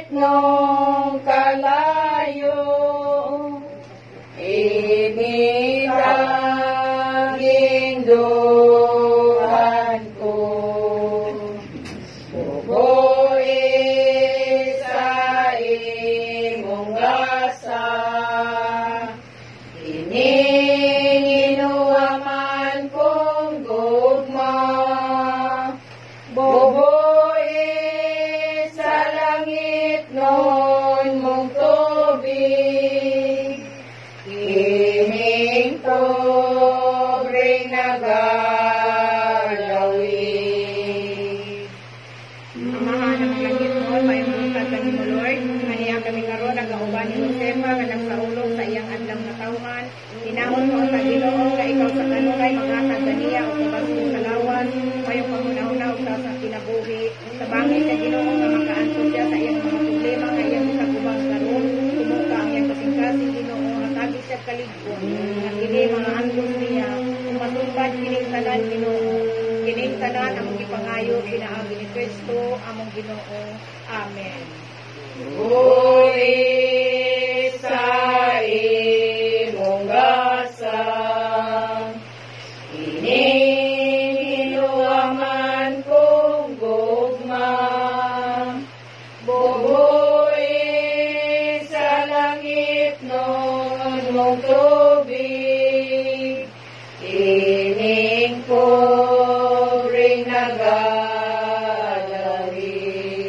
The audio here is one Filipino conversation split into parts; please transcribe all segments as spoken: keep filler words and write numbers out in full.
nung kalayo, inilaging duhan ko. Bubuhi sa imong gasa, iniinuwaman kong gugma. Bubuhi sa langit nun mong tubig, kining pobreng nagalawi. Amahan ang langit mo, maimungkad kami mo, Lord. Kaniya kami karon ang kauban ni Josefa, kanang saulog sa iyang adlang natawhan. Hinamon mo ang Ginoo nga ikaw sa kanunay mga kaniya o kabagong kalawan, mayong panguna-una o sa sa kinabuhi. Sa bangit ka Ginoo nga makaanto siya sa iyang mga problema nga iyang isagubang karon. Tumuka ang iyang kasing-kasing Ginoo, matagi siya kaligpon. At kini mga anggos niya, matupad kining tanan Ginoo. Kining tanan among ipangayo pinaagi ni Kristo among Ginoo. Amen. Bubuhi sa imong gasa, iniinuwaman kong gugma. Bubuhi sa langit nun mong tubig, ining pobreng nagalawi.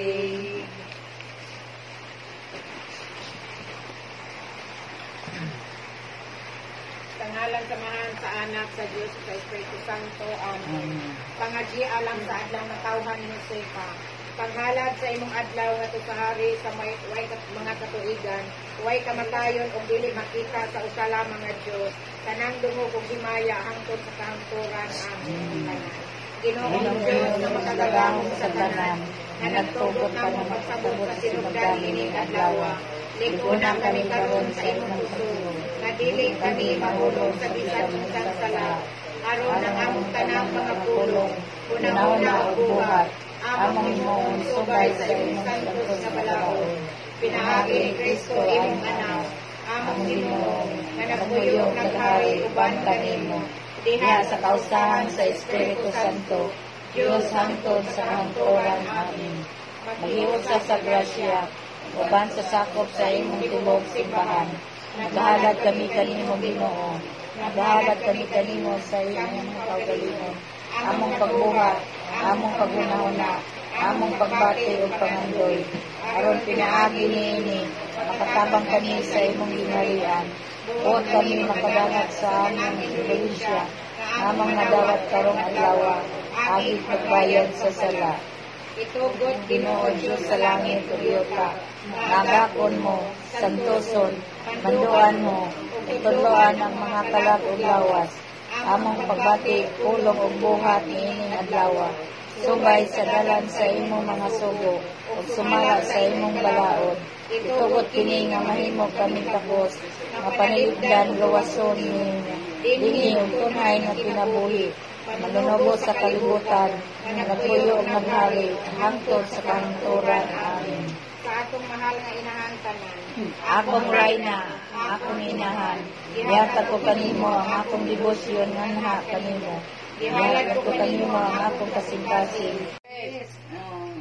Sa ngalan samahan sa anak sa Diyos sa Espiritu Santo. Amen. Pangadji alam sa adlaw na tawhan ni Josefa. Paghalad sa imong adlaw nga to sa hari sa may way kat, mga katuigan, way kamatayon o dili makita sa usala mga Diyos. Kanang dungo kong himaya hangtod sa kahangturan. Amen. Tanan. Ginoong Diyos na makagagahong sa tanan, na nagtugot na mong pagsabot sa sinugdan ining adlaw. Ligunan kami karon sa imong puso, nga dili kami mahulog sa bisan unsang sala. Aron ang among tanang mga pulong, una-una o buhat, among imong subay sa imong santos nga balaod. Pinaagi ni Kristo imong anak, among Ginoo, nga nagpuyog naghari uban kanimo. Diha sa kausahan sa Espiritu Santo, Diyos hangtod sa hangturan. Amen. Maghiwag sa sa grasya, uban sa sakop sa imong tibok simbahan. Naghahalad kami kanimo Ginoo, naghahalad kami kanimo sa iyong kaugalingon. Among pagbuhat, among pagunahuna, among pagbati o pangandoy. Aron pinaagi niini, makatabang kami sa imong ginharian. Huwag kami makadangat sa among ibalisya, among nadawat karong adlaw, agit magbayad sa sala. Itugot Ginoo Diyos sa langit o yuta, nagakon mo, santoson, manduan mo, ituluan ang mga kalag o lawas, among pagbati, pulong o buhat niining adlaw, subay sa dalan sa imong mga sugo, o sumala sa imong balaod. Itugot kini nga mahimo kami tapos, nga panilipdan gawason ninyo, dingi o tunay nga kinabuhi, manunubo sa kalibutan, nagpuyo o maghari, hangtod sa kahangturan. Amen. Sa atong mahal nga inahan tanan, akong rayna, akong inahan, ihatag ko kanimo ang akong debosyon nga naha kanimo. Ihatag ko kanimo ang akong kasing-kasing. Yes. Oh.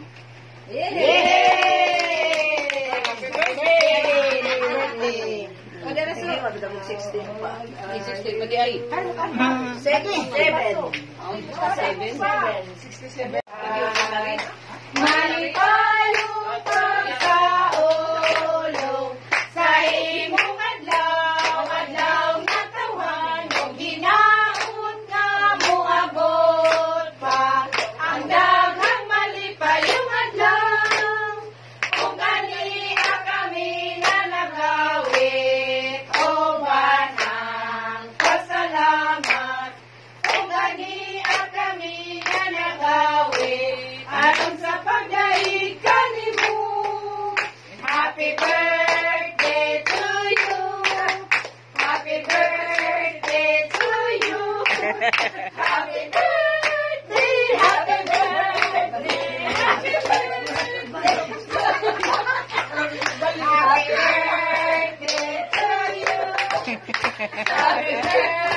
Yay! Happy birthday! Madara sa sixteen pa. sixteen pa di ay. seven. Seven. sixty-seven. Malipayong pagkaulong sa imong adlaw, adlaw na tawan, o ginaot nga moabot pa ang daghang malipayong adlaw. Kung kaniya kami na nagawit, o banang pasalamat. Kung kaniya kami na nagawit, Happy birthday